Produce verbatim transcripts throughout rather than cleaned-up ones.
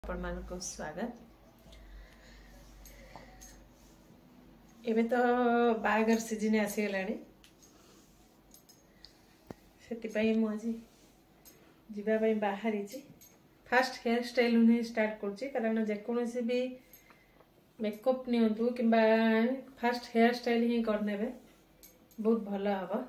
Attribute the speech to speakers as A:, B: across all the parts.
A: आपण को स्वागत। एबे तो बागर सीजन आसीगलानी से मुझे जीवाई बाहरी फास्ट हेयर स्टाइल उन्हें स्टार्ट करुच्ची कारण जेकोसी भी मेकअप नियंतु कि फास्ट हेयर स्टाइल ही करने बहुत भल हम।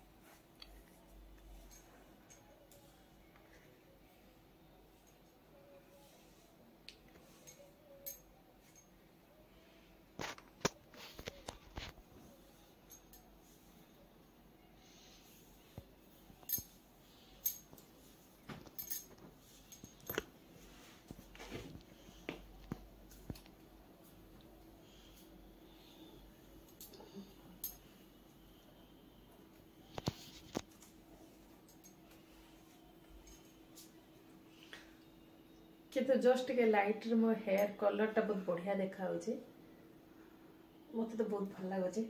A: किंतु जस्ट के लाइट रे मो हेयर कलर टा बहुत बढ़िया देखा होची, मते तो बहुत भल लागो।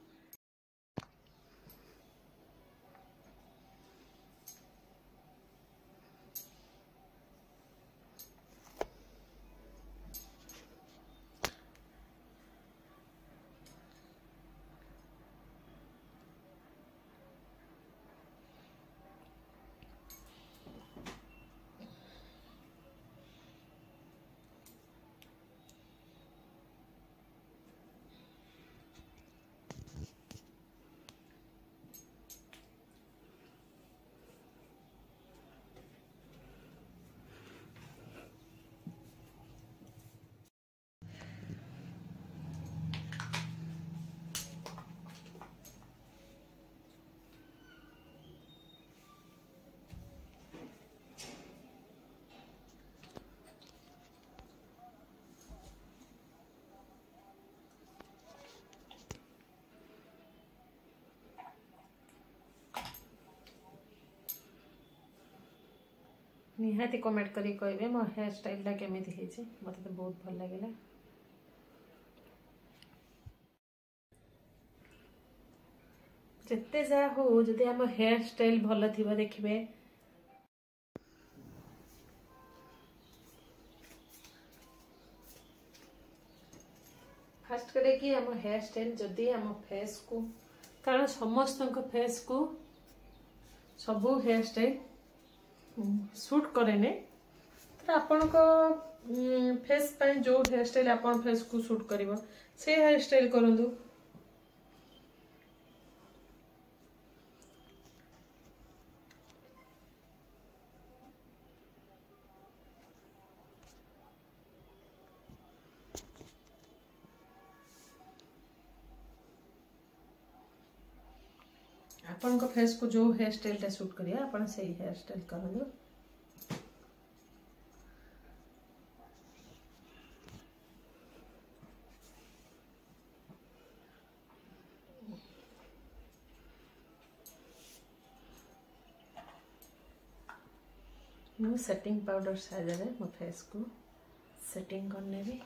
A: निहाती कमेंट करी कहबे मो हेयर स्टाइल टा केमिति हेछि, मते तो बहुत भल लागला। जते जा हो जदि हम हेयर स्टाइल भल थिबा देखिबे फास्ट करे कि हम हेयर स्टाइल जदि हम फेस को कारण समस्त फेस को सबू हेयर स्टाइल सूट करे तो आपण को फेस पे जो हेयर स्टाइल आपण फेस को सूट करिवो से हेयर स्टाइल करंदु। आपण को फेस को जो हेयर स्टाइल टा सूट करिया आपण से हेयर स्टाइल करंदु। मु सेटिंग पाउडर साजरे मो फेस को सेटिंग करने भी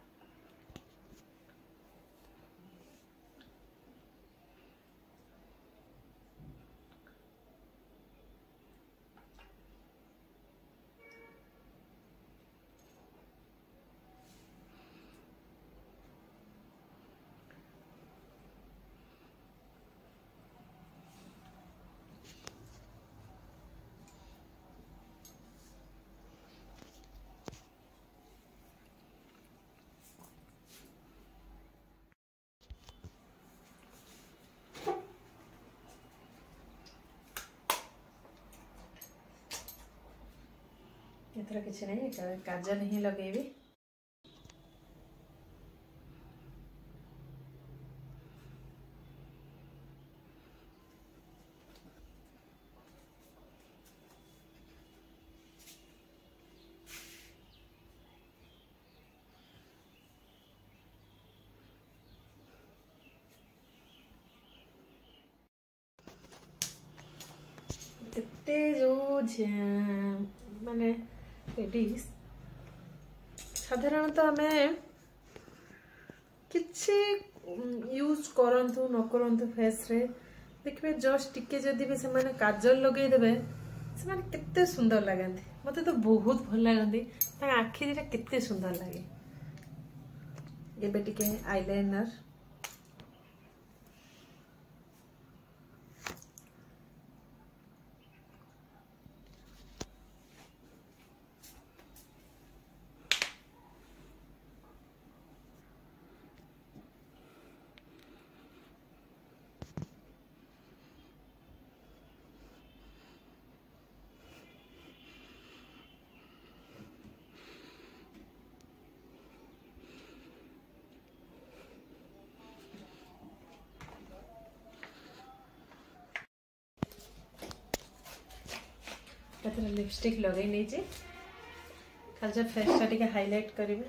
A: एथरा किसी नहीं काजल ही लगेबी। एते जो माने साधारणतः आम किसी यूज करंतु न करंतु फेस रे देखिए जस्ट टिके जदि भी से माने काजल लगेदेवे से माने केते सुंदर लगती। मत तो बहुत भल लगती आखि दिटा केते सुंदर लगे। एबे टिके आईलाइनर लिपस्टिक लगे नहीं खाली फेस टा हाईलाइट करेंगे।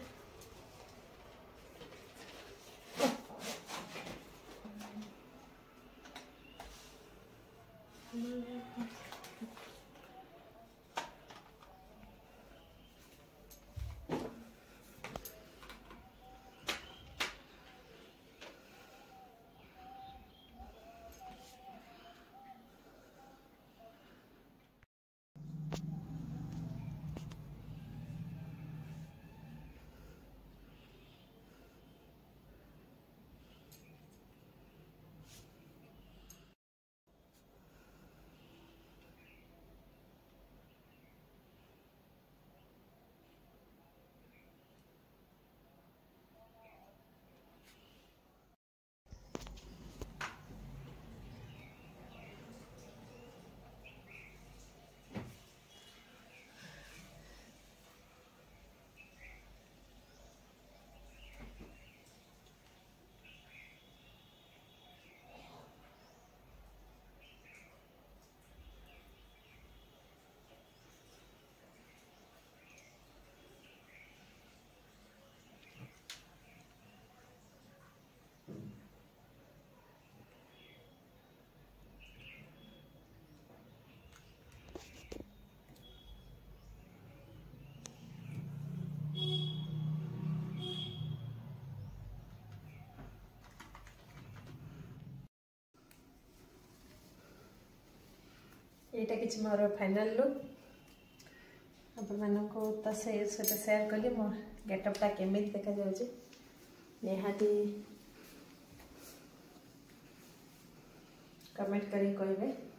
A: यहाँ कि मोर फाइनल लुक आपण मानक तो से शेयर कली मो गेटअपटा केमी देखा जाउची निहाती कमेंट करी कहबे।